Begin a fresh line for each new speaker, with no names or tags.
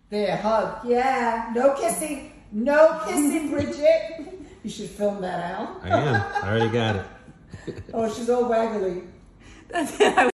There, hug. Yeah. No kissing. No kissing, Bridget. You should film that out.
I am. I already got it.
Oh, she's all waggly.
That's it.